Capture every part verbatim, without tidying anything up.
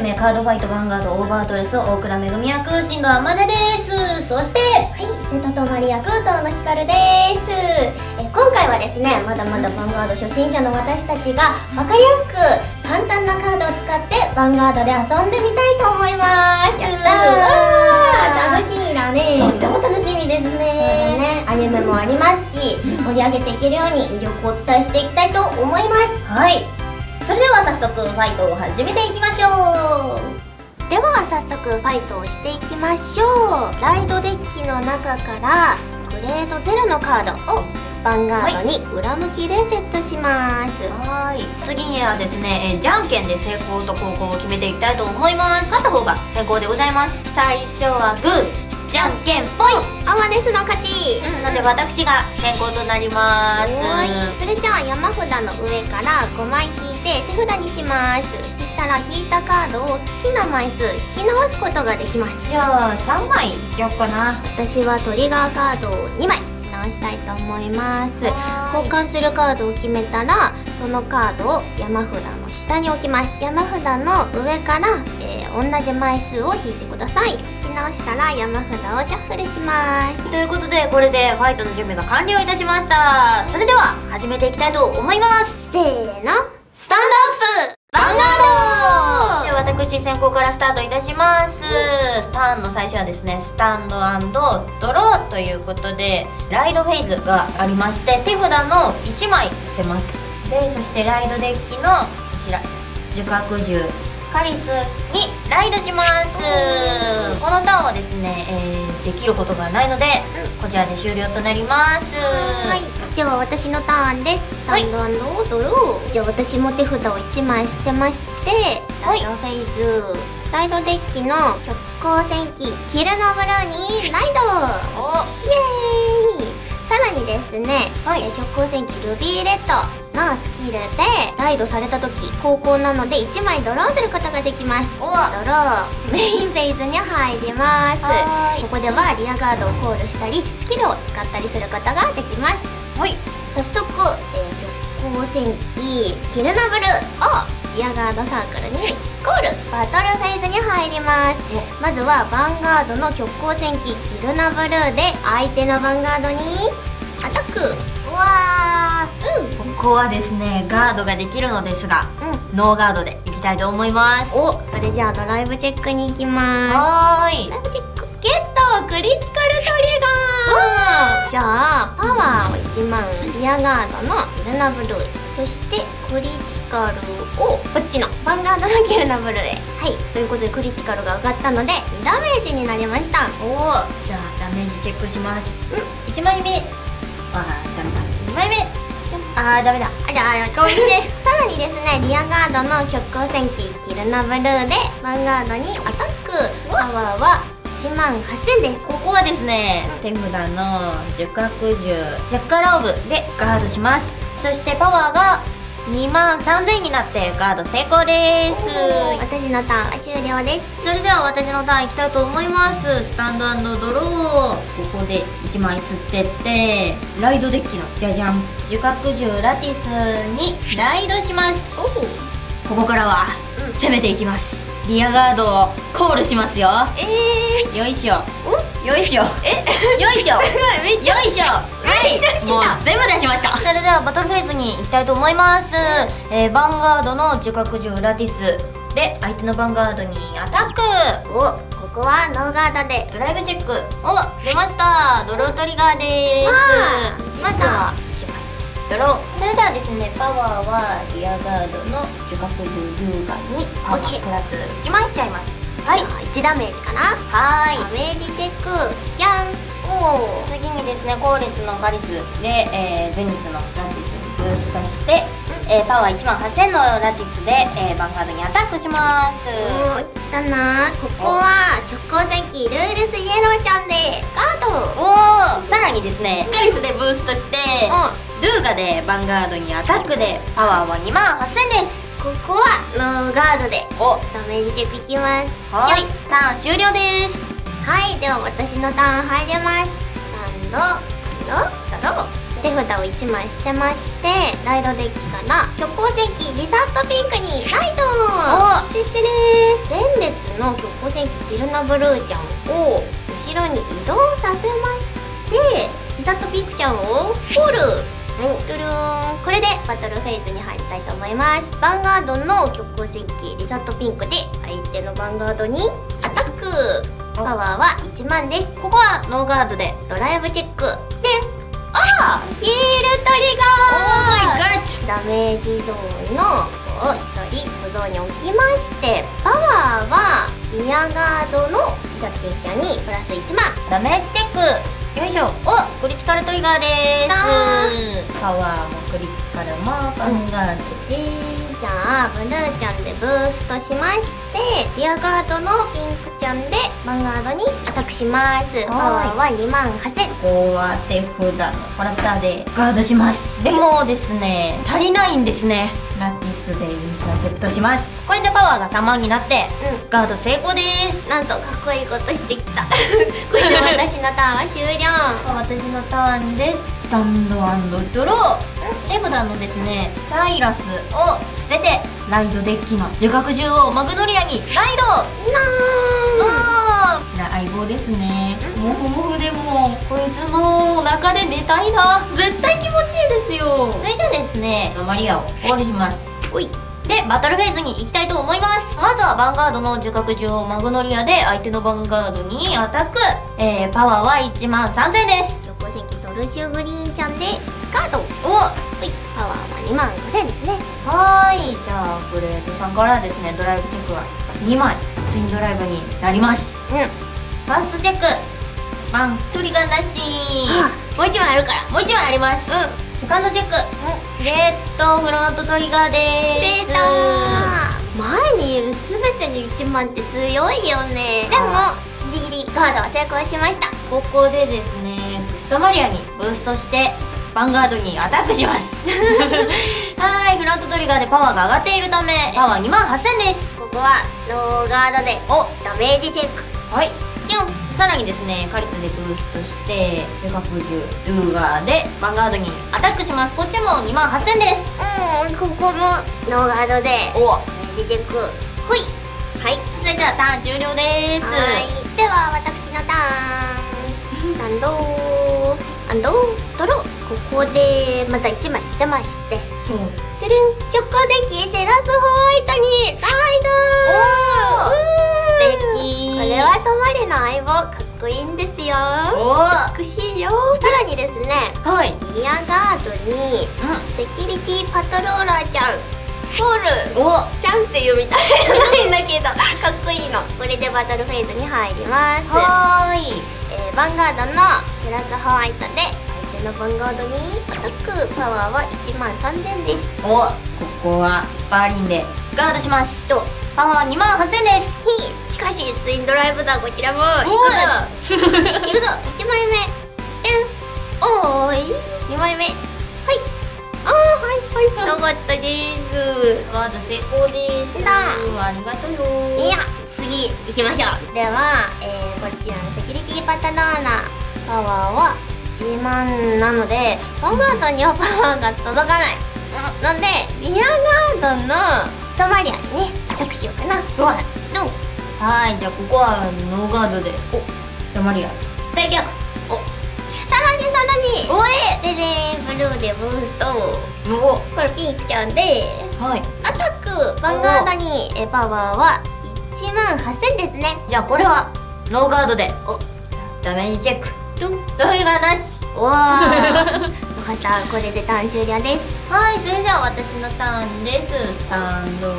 名カードファイトヴァンガードオーバードレス大倉めぐみ役進藤天音です。そしてはい、瀬戸とまり役遠野ひかるです。え今回はですね、まだまだヴァンガード初心者の私たちが分かりやすく簡単なカードを使ってヴァンガードで遊んでみたいと思います。 やったー、 楽しみだね。 とっても楽しみですね。 そうだね、アニメもありますし、盛り上げていけるように魅力をお伝えしていきたいと思います。 はい、それでは早速ファイトを始めていきましょう。 では早速ファイトをしていきましょう。ライドデッキの中からグレードゼロのカードをヴァンガードに裏向きでセットします。 はい、次にはですね、えー、じゃんけんで成功と後攻を決めていきたいと思います。勝った方が先行でございます。最初はグーじゃんけんぽい、 アマネスの勝ちですので私が先行となります。 それじゃあ山札の上からごまい引いて手札にします。そしたら引いたカードを好きな枚数引き直すことができます。 じゃあさんまいいっちゃおうかな。 私はトリガーカードをにまい引き直したいと思います。交換するカードを決めたらそのカードを山札の下に置きます。山札の上から、えー、同じ枚数を引いてください。引き直したら山札をシャッフルします。 ということでこれでファイトの準備が完了いたしました。それでは始めていきたいと思います。 せーの、 スタンドアップヴァンガード。では私先行からスタートいたします。ターンの最初はですね、スタンド&ドローということでライドフェーズがありまして、手札のいちまい捨てます。でそしてライドデッキのこちら樹角獣カリスにライドします。このターンはですね、えー、できることがないので、うん、こちらで終了となります。 はい、では私のターンです。スタンド&ドロー。じゃあ私も手札をいちまい捨てまして、ライドフェーズ、ライドデッキの極光戦記キルノブルーにライド。 おイエーイ。さらにですね、 はい、 えー、極光戦記ルビーレッドのスキルでライドされた時後攻なのでいちまいドローすることができます。ドロー、メインフェーズに入ります。ここではリアガードをコールしたりスキルを使ったりすることができます。 はい、 早速、えー、極光戦記キルノブルーをリアガードサークルにコール、バトルフェーズに入ります。まずはヴァンガードの極光戦記キルノブルーで相手のヴァンガードにアタック。 うわー、 うん、 ここはですねガードができるのですが、うん、ノーガードでいきたいと思います。 お、それじゃあドライブチェックに行きます。 はーい、 ドライブチェックゲット、クリティカルトリガー。じゃあパワーをいちまん、リアガードのキルノブルーへ、そしてクリティカルをこっちのヴァンガードのキルノブルーへ。はい、ということでクリティカルが上がったのでにダメージになりました。 おお、じゃあダメージチェックします。うん、いちまいめ、あーダメだ、にまいめ、あーダメだ、 あ、じゃあごめんね。さらにですね、リアガードの極光戦記キルノブルーでヴァンガードにアタック。パワーはいちまんはっせんです。 ここはですね、手札の樹角獣ジャッカーローブでガードします。そしてパワーがにまんさんぜんになってガード成功です。 私のターンは終了です。 それでは私のターンいきたいと思います。スタンド&ドロー、ここでいちまい吸ってってライドデッキのじゃじゃん樹角獣ラティスにライドします。ここからは攻めていきます。リアガードをコールしますよ。 えー、 よいしょ、よいしょ、えよいしょ、 めっちゃよいしょ、はい、もう全部出しました。それではバトルフェーズに行きたいと思います。えー、ヴァンガードの樹角獣ラティスで相手のヴァンガードにアタック。 お、ここはノーガードでドライブチェック。お、出ました、ドロートリガーでーす。まずはいちまいドロー。それではですね、パワーはリアガードの樹角獣ルーガにパワープラスいちまいしちゃいます。はい、 いちダメージかな。 はーい、 ダメージチェック、じゃん。おお、 次にですね、後列のカリスで、えー、前列のラティスにブーストして、えー、パワーいちまんはっせんのラティスで、えー、ヴァンガードにアタックします。 おー、来たな。ここは極光戦記ルールスイエローちゃんでガード。 おお、さらにですねカリスでブーストして、ドゥーガでヴァンガードにアタックでパワーはにまんはっせんです。 ここはノーガードでおダメージチェックいきます。 はい、ターン終了です。 はい、では私のターン入れます。スタンドドロー。 手札をいちまい捨てまして、ライドデッキから虚構戦記リザートピンクにライドおてってれー。前列の虚構戦記キルナブルーちゃんを後ろに移動させまして、リザートピンクちゃんをホールトゥルーン。これでバトルフェーズに入りたいと思います。ヴァンガードの虚構戦記リザートピンクで相手のヴァンガードにアタック。パワーはいちまんです。 ここはノーガードでドライブチェックで、あーヒールトリガー。 オーマイガッダメージゾーンの子をひとり小僧に置きまして、パワーはリアガードのリザートピンクちゃんにプラスいちまん。 ダメージチェック。よいしょ。お、クリティカルトリガーでなーす。パワーもクリティカルもヴァンガードでーす。 じゃあブルーちゃんでブーストしまして、リアガードのピンクちゃんでヴァンガードにアタックします。パワーはにまんはっせん。 ここは手札のコラプターでガードします。でもですね、足りないんですね。ラティスでインターセプトします。これでパワーがさんまんになってうん、 ガード成功です。 なんとかっこいいことしてきた。これで私のターンは終了。 私のターンです。スタンド&ドロー。手札のですね、サイラスを捨ててライドデッキの呪縛獣王マグノリアにライド。 なあーこちら相棒ですね。もふもふでもこいつの中で寝たいな。絶対気持ちいいですよ。それじゃあですね、マリアを終わりします。 おい。 でバトルフェーズに行きたいと思います。まずはヴァンガードの呪縛獣王マグノリアで相手のヴァンガードにアタック。えー、パワーはいちまんさんぜんです。 虚構戦記トルシュグリーンちゃんでガード。 おはい、パワーはにまんごせんですね。 はーい、じゃあグレードさんからですね、ドライブチェックがにまいツインドライブになります。 うん。 ファーストチェックワントリガーなし。 もういちまんあるから。 もういちまいあります。セカンドチェックレッドフロントトリガーでーす。 出たー。前にいるすべてにいちまんって強いよね。でもギリギリガードは成功しました。 ここでですね、スタマリアにブーストしてヴァンガードにアタックします。はーい、フロントトリガーでパワーが上がっているためパワーにまんはっせんです。 ここはノーガードでおダメージチェック。 はい、キュン。さらにですね、カリスでブーストしてデカプジュドゥーガーでヴァンガードにアタックします。こっちもにまんはっせんです。 うん、ここもノーガードでおダメージチェック。ほい。はい。 それじゃあターン終了です。 はい。では私のターン。スタンドアンドドロー。ここでまたいちまい捨てまして、 うん、 てるん、直行デッキセラスホワイトにライド。 おー、素敵。 これはトマリの相棒、かっこいいんですよ。 おー、 美しいよ。さらにですね、 はい、 リアガードにうセキュリティパトローラーちゃんコールん、おちゃんっていうみたいじゃないんだけどかっこいいの。これでバトルフェーズに入ります。 はーい、 えー、ヴァンガードのセラスホワイトで相手のヴァンガードにアタック。パワーはいちまんさんぜんです。 お、ここはバーリンでガードします。 とパワーにまんはっせんです。 ひしかしツインドライブだ。こちらもいくぞいくぞ。いちまいめてん。おーいにまいめ。はい、あーはいはい、よかったです。 ガード成功です。 だありがとうよ。 いや、次行きましょう。では、えー、こちらのセキュリティパタローナパワーはいちまんなのでヴァンガードにはパワーが届かない、うん、のでリアガードのストマリアにねアタックしようかな。 うわドン。 はい、じゃあここはノーガードでおスタマリア大逆。おさらにさらにおえででーん、ブルーでブースト。 おこれピンクちゃんではい、 アタック。ヴァンガードにえパワーはいちまんはっせんですね。 じゃあこれはノーガードでおダメージチェックドン。 どれがなし。 おーよかった。これでターン終了です。 はい、それじゃあ私のターンです。スタンド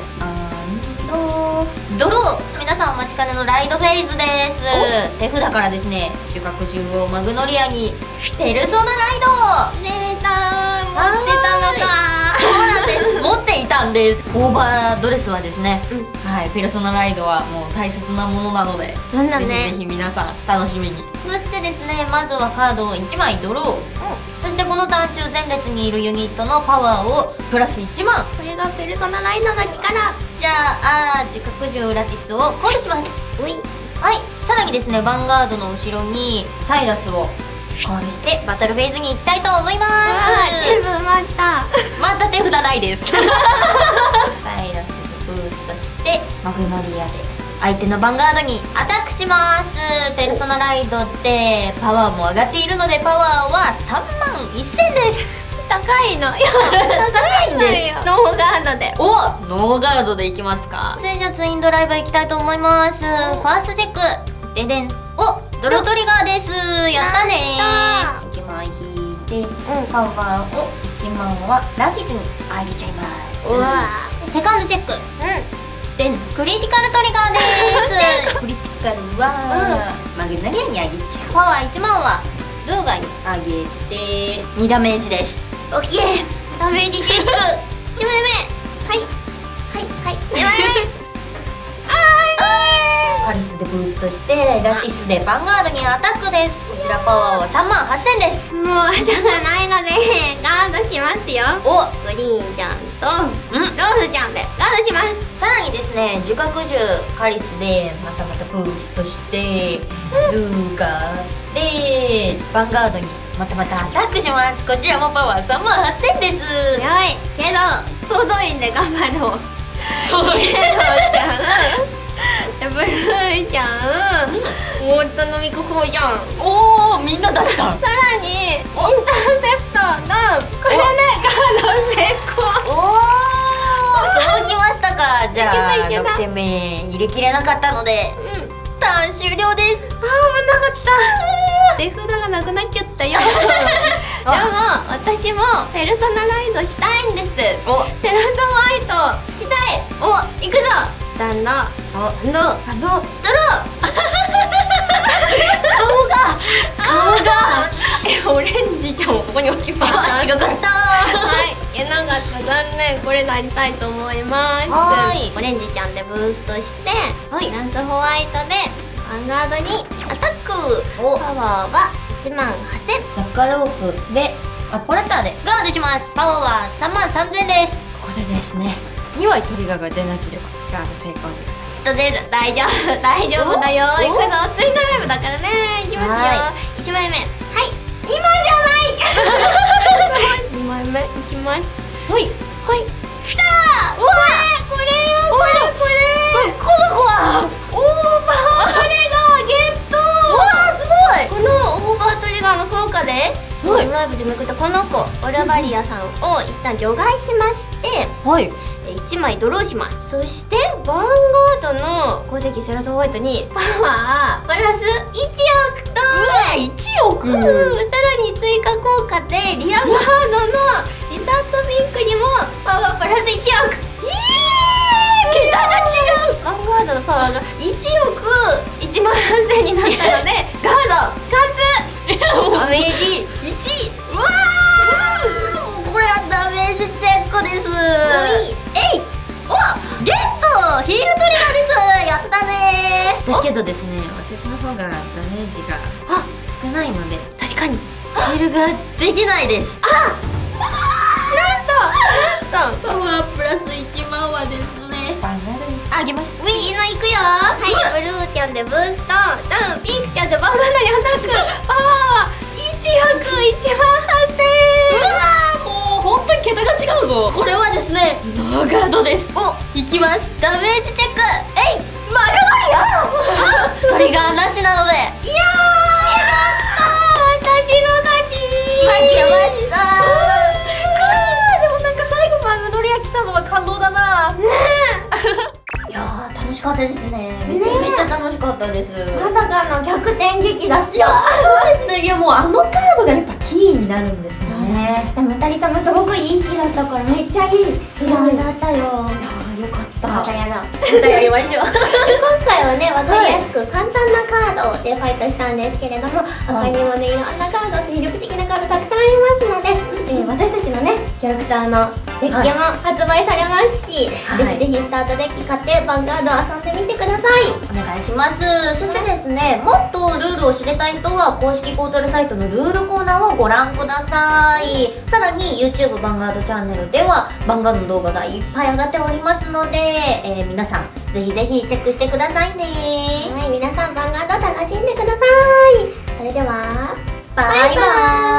ドロー。皆さんお待ちかねのライドフェーズです。手札からですね、収穫獣王マグノリアにペルソナライド。 出たー、持ってたのか。 そうなんです、持っていたんです。オーバードレスはですね、 うんはい、ペルソナライドはもう大切なものなので、 なんだね。 ぜひぜひ皆さん楽しみに。そしてですね、まずはカードをいちまいドロー。そしてこのターン中前列にいるユニットのパワーをプラスいちまん。 これがペルソナライドの力。 じゃあ、あー、呪縛獣ラティスをコールします。 おい。 はい、さらにですね、ヴァンガードの後ろにサイラスをコールしてバトルフェーズに行きたいと思います。 全部埋まった。 また手札ないですサイラスでブーストしてマグノリアで相手のヴァンガードにアタックします。ペルソナライドでパワーも上がっているのでパワーはさんまんせんです。 高いのよ。高いんです。ノーガードで。 お、ノーガードでいきますか。それじゃあツインドライブいきたいと思います。ファーストチェックででん。お、ドロトリガーです。やったねー。いちまん引いて、うん、パワーをいちまんはラティスにあげちゃいます。 うわセカンドチェック、うん、でん、クリティカルトリガーですクリティカルは、うん、マグノリアにあげちゃう。パワーいちまんはルーガにあげてにダメージです。 オッケー。ダメージチェック。いちまいめ。はいはいはい。にまいめ。 パリスでブーストしてラティスでヴァンガードにアタックです。こちらパワーはさんまんはっせんです。 もう後がないのでガードしますよ。 お、 グリーンちゃんと、うん、ロースちゃんでガードします。 さらにですね、呪覚獣カリスでまたまたブーストして、うん、ルーガーでヴァンガードにまたまたアタックします。こちらもパワーさんまんはっせんです。 やばいけど総動員で頑張ろう。 総動員ちゃんブルーちゃん、もっと飲みここうじゃん。 おお、みんな出した。 さらにインターセプトのこれね、カード成功。 おお、そうきましたか。じゃあろくてんめ入れきれなかったので、うん、ターン終了です。 あー、危なかった。手札がなくなっちゃったよでも私もペルソナライドしたいんです。お、セラスホワイト引きたい。お、行くぞ。スタンド、お、の、あの、ドロー顔が顔がえ、オレンジちゃんもここに置きます。 あ、違かった。 はい、いけなかった。残念。これなりたいと思います。はい、オレンジちゃんでブーストして、はい、ランスホワイトでヴァンガードにアタック。お、パワーはいちまんはっせん。 ザッカロープでアポラターでガードします。パワーはさんまんさんぜんです。ここでですね、にまいトリガーが出なければガード成功でございます。 きっと出る。大丈夫大丈夫だよ。いくぞ。ツインドライブだからね。いきますよ。いちまいめ。はい、今じゃないにまいめいきます。 ほいほい、きたー。うわー、これよ、これこれこの子はオーバートリガーゲット。 わー、すごい。 このオーバートリガーの効果でドライブでめくったこの子オルバリアさんを一旦除外しまして、はい、いちまいドローします。そしてヴァンガードの鉱石セラスホワイトにパワープラスいちおくと、 うわ、いちおく、 うん、さらに追加効果でリアガードのリザートピンクにもパワープラスいちおく。えー、桁が違う。ヴァンガードのパワーがいちおくいちまんはっせんになったのでガード勝つ。ダメージいち。うわー、 これはダメージチェックです。 えい、 お、ゲットヒールトリガーです。やったねー。だけどですね、私の方がダメージが少ないので、 確かにヒールができないです。 あ、なんとなんとパワープラスいちまんはですね、バナナにあげます。 ウィーのいくよ。はい、ブルーちゃんでブーストダウン、ピンクちゃんでバナナにアタック。パワーはいちおくいちまんはっせん。 うわー、もう本当に桁が違うぞ。これはですね、ノーガードです。お、いきます。ダメージチェック。えい、マグノリアトリガーなしなので、いやー、 やったー、私の勝ちー。 負けましたー。でもなんか最後マグノリア来たのは感動だな。ねえいやー、楽しかったですね。めちゃめちゃ楽しかったです。 まさかの逆転劇だった。 いや、そうですね。いや、もうあのカードがやっぱキーになるんですよね。 でもふたりともすごくいい引きだったからめっちゃいい試合だったよ。 いやー、よかった。 またやろう。 またやりましょう。 今回はね、わかりやすく簡単なカードでファイトしたんですけれども、他にもね、いろんなカード、魅力的なカードたくさんありますので、えー、私たちのね、キャラクターのデッキも発売されますし、はい、ぜひぜひスタートデッキ買ってヴァンガード遊んでみてください。 お願いします。そしてですね、もっとルールを知りたい人は公式ポータルサイトのルールコーナーをご覧ください。さらに YouTube ヴァンガードチャンネルではヴァンガードの動画がいっぱい上がっておりますので、えー、皆さんぜひぜひチェックしてくださいね。 はい、皆さんヴァンガード楽しんでください。それではバイバイ。